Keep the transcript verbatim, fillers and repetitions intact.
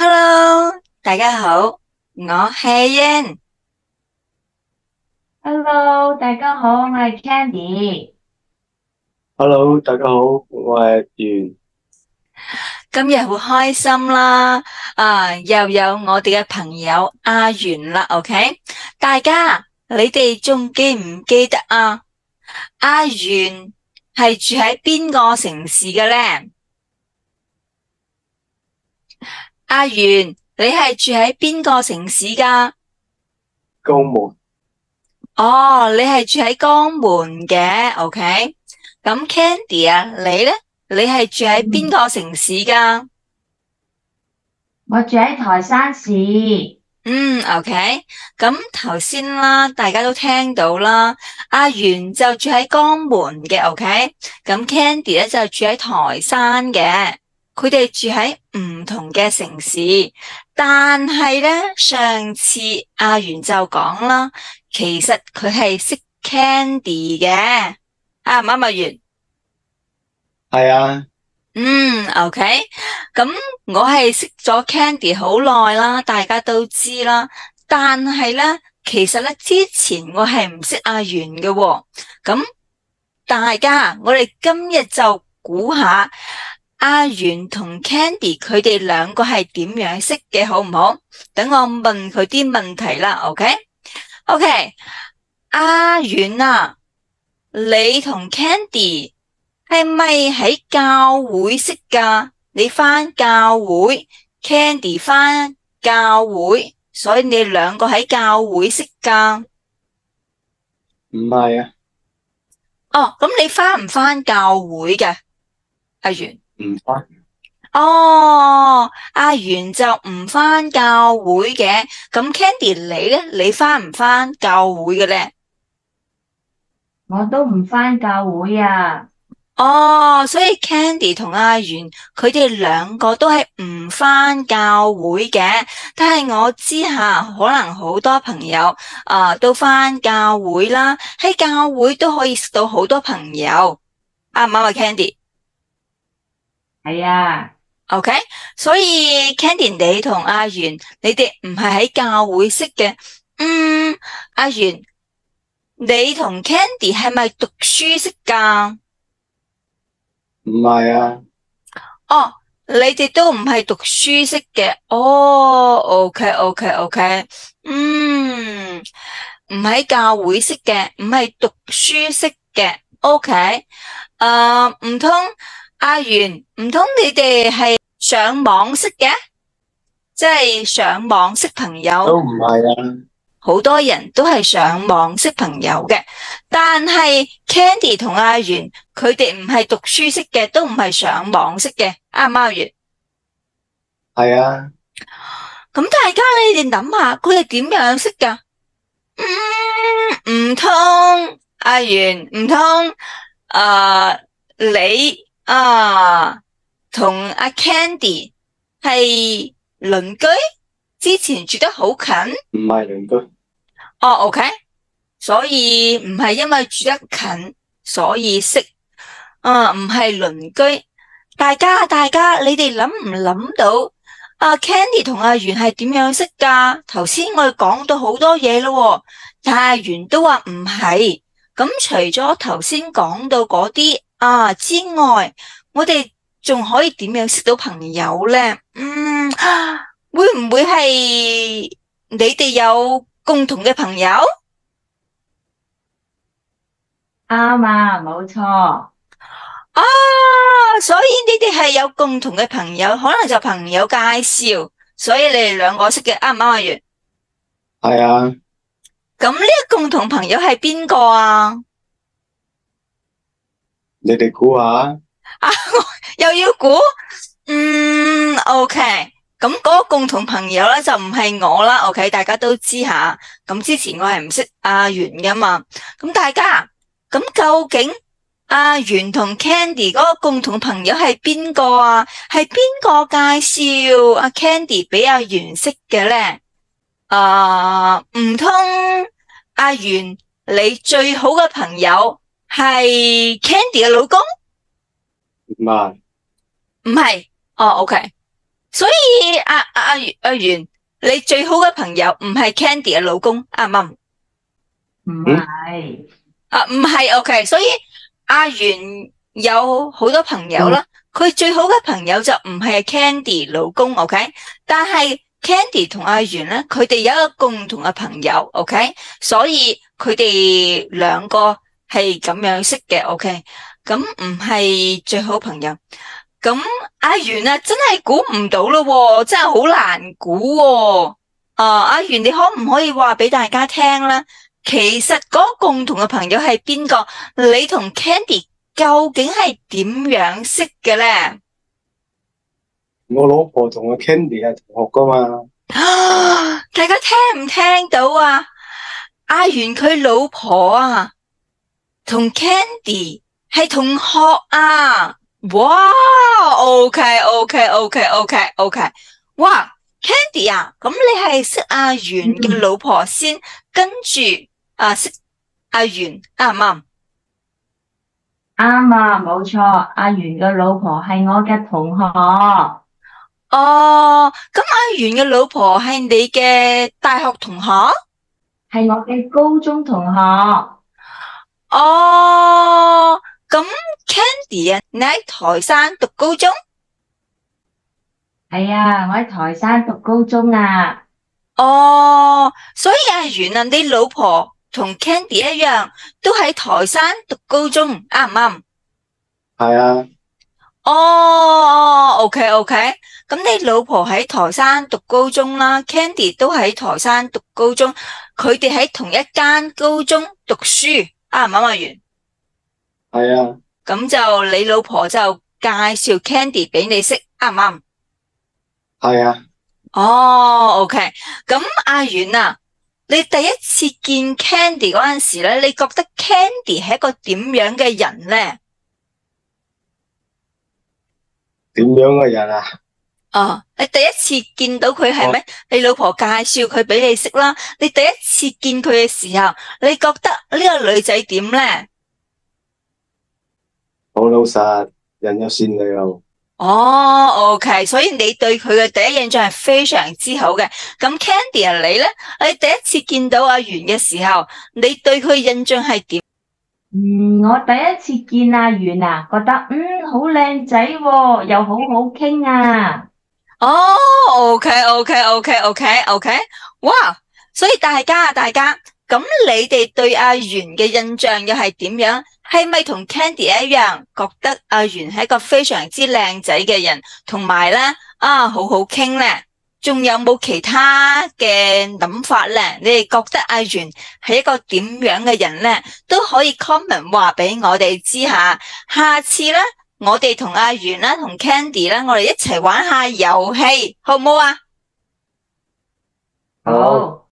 Hello，大家好，我係 Yan。 Hello，大家好，我係 Candy。 Hello，大家好，我係袁。 今日好開心啦，啊，又有我哋嘅朋友阿元啦，OK？大家，你哋仲記唔記得啊？阿元係住喺邊個城市嘅咧？阿元，你係住喺邊個城市噶？ 江門。 哦，你係住喺江門嘅，OK？咁 Candy 啊，你咧？你係住喺邊嗯， 個城市噶？ 我住喺台山市。 嗯，OK，咁頭先啦，大家都聽到啦，阿元就住喺江門嘅，OK，咁 Candy 咧就住喺台山嘅，佢哋住喺唔同嘅城市，但係咧上次阿元就講啦，其實佢係識 Candy 嘅，啱唔啱阿元？ 係啊。 嗯，OK，咁我係識咗 Candy 好耐啦，大家都知啦。但係咧，其實咧之前我係唔識阿元嘅喎。咁大家，我哋今日就估下阿元同 Candy 佢哋兩個係點樣識嘅，好唔好？等我問佢啲問題啦，OK？OK，阿元啊，你同 Candy 係咪喺教會識㗎？你返教會，Candy 返教會，所以你兩個喺教會識㗎。 唔係啊。 哦，咁你返唔返教會嘅？阿元？ 唔翻。 哦，阿元就唔返教會嘅。咁 Candy 你咧？你返唔返教會嘅咧？ 我都唔返教會啊。 哦，所以 Candy 同阿元佢哋兩個都係唔返教會嘅，但係我知下可能好多朋友啊、呃都返教會啦，喺教會都可以識到好多朋友，啱唔啱啊？Candy，OK， 係啊。 所以 Candy 你同阿元你哋唔係喺教會識嘅，嗯，阿元你同 Candy 係咪讀書識㗎？ 唔係啊。 哦，你哋都唔係讀書識嘅，哦，OK OK OK，嗯，唔喺教會識嘅，唔係讀書識嘅，OK，誒，唔通阿元，唔通你哋係上網識嘅，即係上網識朋友？ 都唔係啊。 好多人都係上網識朋友嘅，但係 Candy 同阿元佢哋唔係讀書識嘅，都唔係上網識嘅，啱唔啱阿元？ 係啊。 咁大家你哋諗下，佢哋點樣識噶？嗯，唔通阿元，唔通誒你啊同阿 Candy 係鄰居，之前住得好近？ 唔係鄰居。 哦，OK，所以唔係因為住得近，所以識，啊，唔係鄰居。大家，大家，你哋諗唔諗到阿 Candy 同阿元係點樣識噶？頭先我哋講到好多嘢咯，但係阿元都話唔係。咁除咗頭先講到嗰啲啊之外，我哋仲可以點樣識到朋友咧？嗯，會唔會係你哋有共同嘅朋友？ 啱啊，冇錯。 啊，所以你哋係有共同嘅朋友，可能就朋友介紹，所以你哋兩個識嘅，啱唔啱啊？月， 係啊。 咁呢個共同朋友係邊個啊？ 你哋估下。 啊，又要估？嗯，OK，咁嗰個共同朋友咧就唔係我啦，OK，大家都知下。咁之前我係唔識阿元噶嘛，咁大家，咁究竟阿元同 Candy 嗰個共同朋友係邊個啊？係邊個介紹阿 Candy 俾阿元識嘅咧？啊，唔通阿元你最好嘅朋友係 Candy 嘅老公？ 唔係。 唔係，哦，OK。 所以阿阿阿阿袁，你最好嘅朋友唔係 Candy 嘅老公，啱唔啱？ 唔係， 啊，唔係，OK。所以阿袁有好多朋友啦，佢最好嘅朋友就唔係 Candy 老公，OK。但係 Candy 同阿袁咧，佢哋有一個共同嘅朋友，OK。所以佢哋兩個係咁樣識嘅，OK。咁唔係最好朋友。咁阿袁啊，真係估唔到咯喎，真係好難估喎。啊，阿袁，你可唔可以話俾大家聽咧？其實嗰個共同嘅朋友係邊個？你同 Candy 究竟係點樣識嘅咧？ 我老婆同阿 Candy 係同學噶嘛。 啊，大家聽唔聽到啊？阿袁佢老婆啊，同 Candy 係同學啊！哇，OK OK OK OK OK，哇，Candy 啊，咁你係識阿袁嘅老婆先，跟住啊識阿袁啱唔啱？ 啱啊，冇錯。阿袁嘅老婆係我嘅同學， 哦，咁阿袁嘅老婆係你嘅大學同學？ 係我嘅高中同學。 哦，咁 Candy 啊，你喺台山讀高中？ 係啊，我喺台山讀高中啊。 哦，所以阿袁啊，你老婆同 Candy 一樣，都喺台山讀高中，啱唔啱？ 係啊， 哦，OK OK，咁你老婆喺台山讀高中啦，Candy 都喺台山讀高中，佢哋喺同一間高中讀書，啱唔啱阿袁？ 係啊， 咁就你老婆就介紹 Candy 俾你識，啱唔啱？ 係啊。 哦，OK，咁阿袁啊，你第一次見 Candy 嗰陣時咧，你覺得 Candy 係一個點樣嘅人咧？ 點樣嘅人啊？ 哦，你第一次見到佢係咩？你老婆介紹佢俾你識啦。你第一次見佢嘅時候，你覺得呢個女仔點咧？ 好老實，人又善良。 哦，OK，所以你對佢嘅第一印象係非常之好嘅。咁 Candy 啊，你咧？你第一次見到阿袁嘅時候，你對佢印象係點？ 嗯，我第一次見阿袁啊，覺得嗯好靚仔喎，又好好傾啊。 哦，OK OK OK OK OK，哇！所以大家啊，大家咁，你哋對阿袁嘅印象又係點樣？係咪同 Candy 一樣，覺得阿袁係一個非常之靚仔嘅人，同埋咧啊好好傾咧？仲有冇其他嘅諗法咧？你哋覺得阿袁係一個點樣嘅人咧？都可以 comment 話俾我哋知下。下次咧，我哋同阿袁啦，同 Candy 啦，我哋一齊玩下遊戲，好唔好啊？ 好。